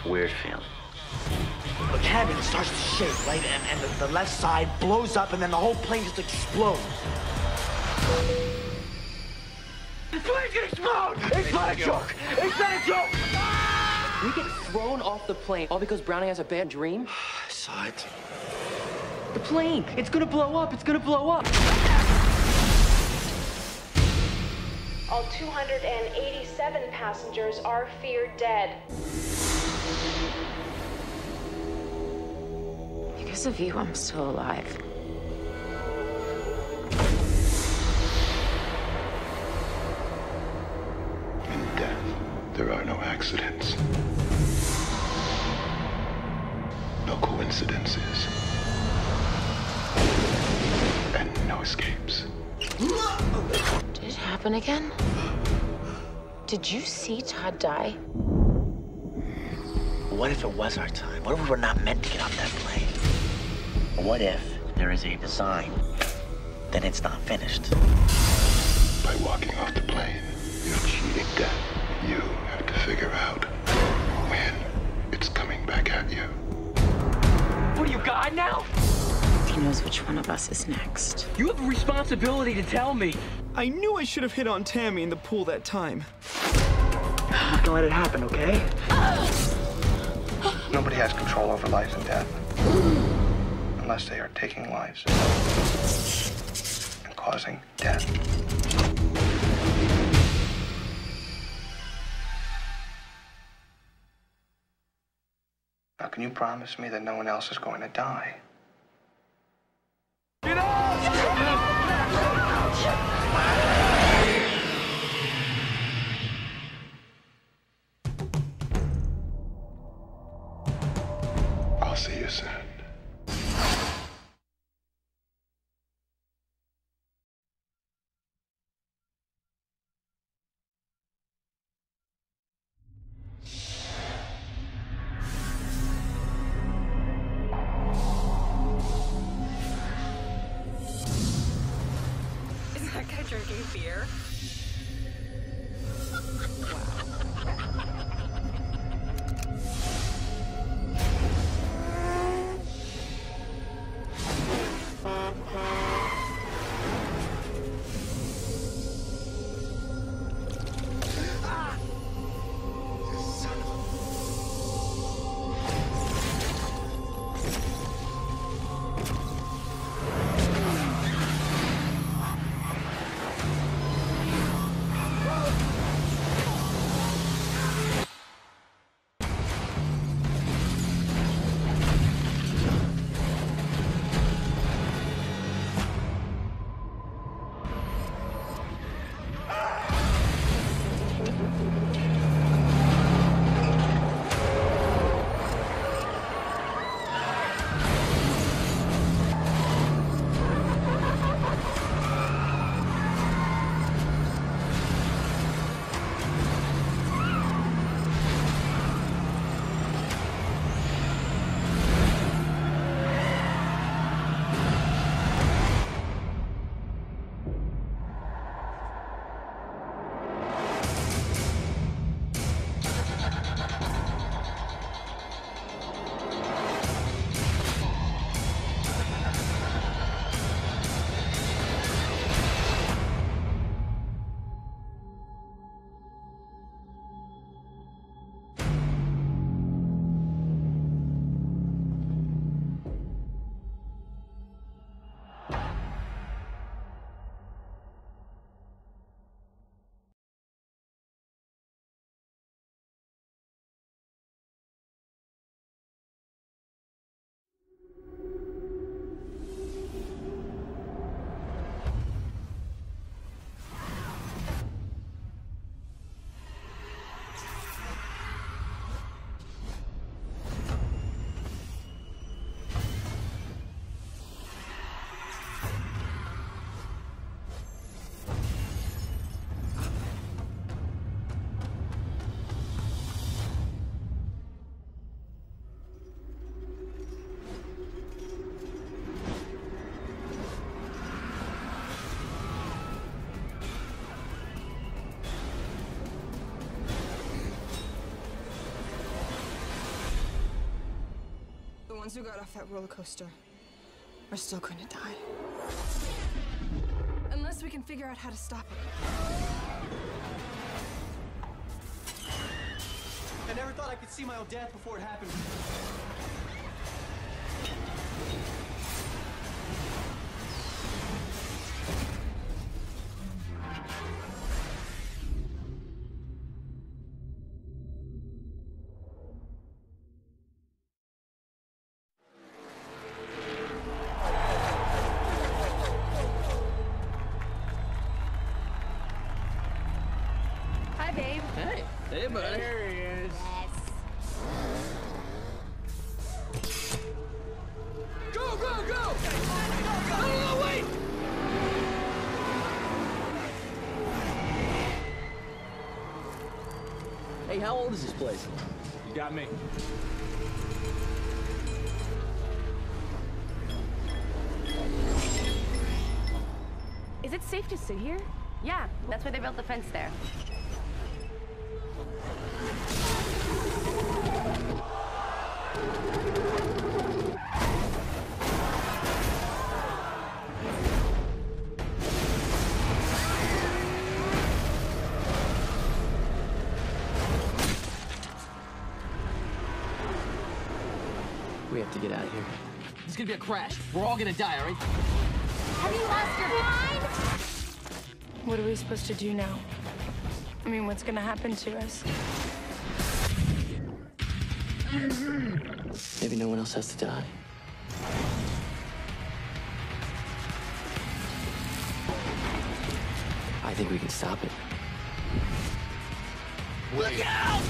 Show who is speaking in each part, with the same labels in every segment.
Speaker 1: weird feeling.
Speaker 2: The cabin starts to shake, right? And the left side blows up, and then the whole plane just explodes. The plane's gonna explode! It's not a joke! It's not a joke!
Speaker 3: We get thrown off the plane all because Browning has a bad dream?
Speaker 2: I saw it.
Speaker 3: The plane! It's gonna blow up! It's gonna blow up!
Speaker 4: All 287 passengers are feared dead.
Speaker 5: Because of you, I'm still alive.
Speaker 6: In death, there are no accidents. No coincidences. And no escapes.
Speaker 5: Did it happen again? Did you see Todd die?
Speaker 2: What if it was our time? What if we were not meant to get off that plane? What if there is a design, then it's not finished?
Speaker 6: By walking off the plane, you're cheating death. You have to figure out when it's coming back at you.
Speaker 3: What are you, God now?
Speaker 5: He knows which one of us is next.
Speaker 3: You have a responsibility to tell me.
Speaker 7: I knew I should have hit on Tammy in the pool that time.
Speaker 2: I'm not gonna let it happen, okay?
Speaker 8: Nobody has control over life and death unless they are taking lives and causing death. Now, can you promise me that no one else is going to die?
Speaker 2: Get out!
Speaker 6: I'll see you soon.
Speaker 9: Is that guy drinking beer?
Speaker 1: ones who got off that roller coaster are still going to die. Unless we can figure out how to stop it.
Speaker 10: I never thought I could see my own death before it happened.
Speaker 5: Hi, babe.
Speaker 10: Hey. Hey, buddy.
Speaker 5: There he is.
Speaker 10: Go, go, go! No, wait! Hey, how old is this place? You got me.
Speaker 5: Is it safe to sit here?
Speaker 11: Yeah, that's why they built the fence there.
Speaker 10: We have to get out of here. It's gonna be a crash. We're all gonna die, all right?
Speaker 11: Have you lost your mind?
Speaker 1: What are we supposed to do now? I mean, what's gonna happen to us?
Speaker 10: Maybe no one else has to die. I think we can stop it. Look out!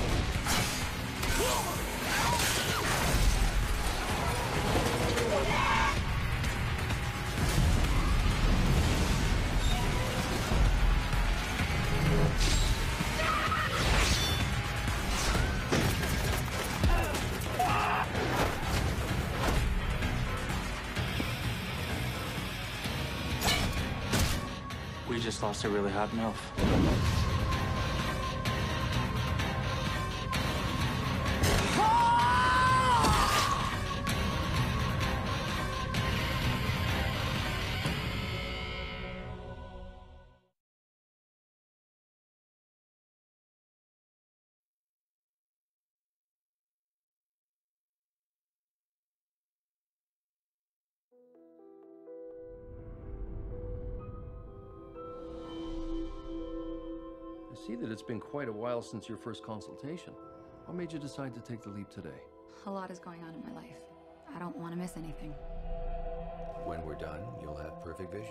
Speaker 12: We just lost a really hot MILF.
Speaker 13: I see that it's been quite a while since your first consultation. What made you decide to take the leap today?
Speaker 9: A lot is going on in my life. I don't want to miss anything.
Speaker 13: When we're done, you'll have perfect vision.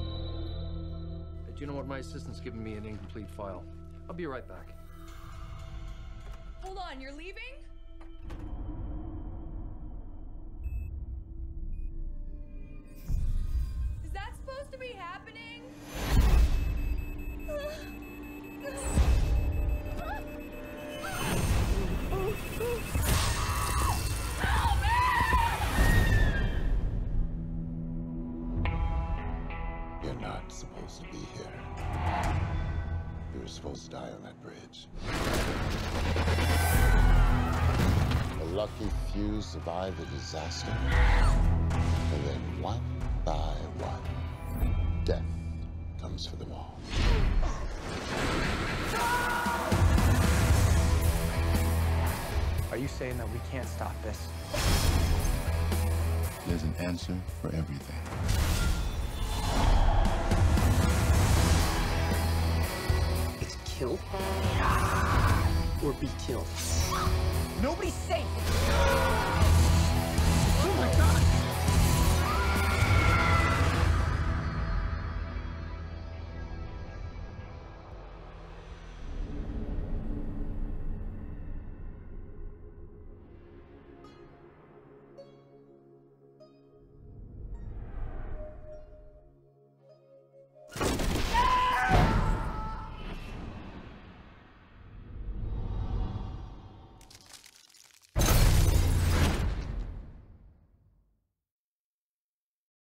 Speaker 13: Do you know what? My assistant's giving me an incomplete file. I'll be right back.
Speaker 9: Hold on, you're leaving? Is that supposed to be happening?
Speaker 6: You're not supposed to be here. You were supposed to die on that bridge. A lucky few survive the disaster. And then one by one, death comes for them all.
Speaker 12: Are you saying that we can't stop this?
Speaker 6: There's an answer for everything.
Speaker 10: It's kill or be killed. Nobody's safe!